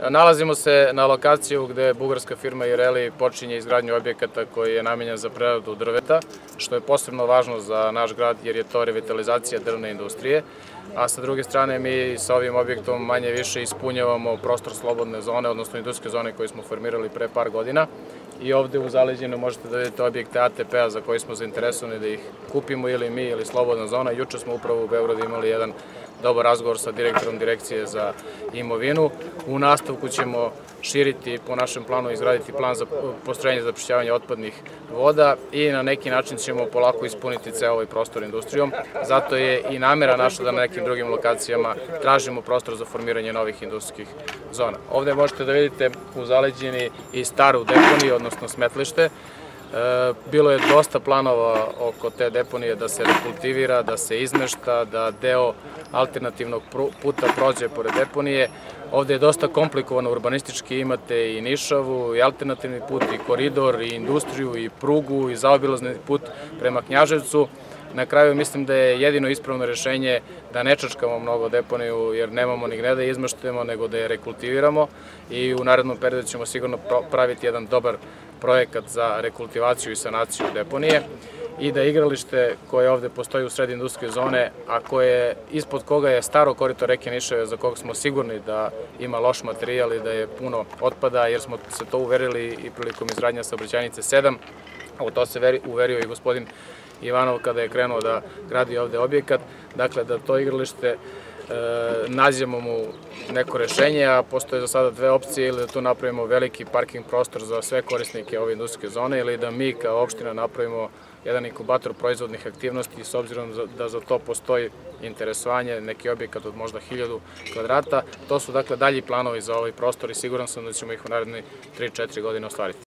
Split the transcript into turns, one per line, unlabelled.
Nalazimo se na lokaciju gde bugarska firma Ireli počinje izgradnju objekata koji je namenjen za preradu drveta, što je posebno važno za naš grad jer je to revitalizacija drvne industrije, a sa druge strane mi sa ovim objektom manje više ispunjavamo prostor slobodne zone, odnosno industrijske zone koju smo formirali pre par godina. I ovde u Zaleđinu možete da vidite objekte ATP-a za koji smo zainteresovani da ih kupimo ili mi ili slobodna zona. Juče smo upravo u Beogradu imali jedan dobar razgovor sa direktorom Direkcije za imovinu. U nastavku ćemo širiti, po našem planu, izgraditi plan za postrojenje za prečišćavanje otpadnih voda i na neki način ćemo polako ispuniti ceo ovaj prostor industrijom. Zato je i namera naša da na nekim drugim lokacijama tražimo prostor za formiranje novih industrijskih zona. Ovde možete da vidite u Zaleđini i staru deponiju, odnosno smetlište. Bilo je dosta planova oko te deponije da se rekultivira, da se izmešta, da deo alternativnog puta prođe pored deponije. Ovde je dosta komplikovano urbanistički, imate i nišavu, i alternativni put, i koridor, i industriju, i prugu, i zaobilazni put prema Knjaževcu. Na kraju mislim da je jedino ispravno rešenje da ne čačkamo mnogo deponiju jer nemamo ni gde da je izmeštujemo nego da je rekultiviramo i u narednom periodu ćemo sigurno praviti jedan dobar projekat za rekultivaciju i sanaciju deponije i da igralište koje ovde postoji u sred industrijske zone, a ispod koga je staro korito reke Nišave za kog smo sigurni da ima loš materijal i da je puno otpada jer smo se to uverili i prilikom izgradnje saobraćajnice 7, u to se uverio i gospodin Ivanov kada je krenuo da gradi ovde objekat, dakle da to igralište nađemo mu neko rešenje, a postoje za sada dve opcije, ili da tu napravimo veliki parking prostor za sve korisnike ove industrijske zone ili da mi kao opština napravimo jedan inkubator proizvodnih aktivnosti s obzirom da za to postoji interesovanje, neki objekat od možda 1000 kvadrata. To su dakle dalji planovi za ovaj prostor i siguran sam da ćemo ih u narednih 3-4 godine ostvariti.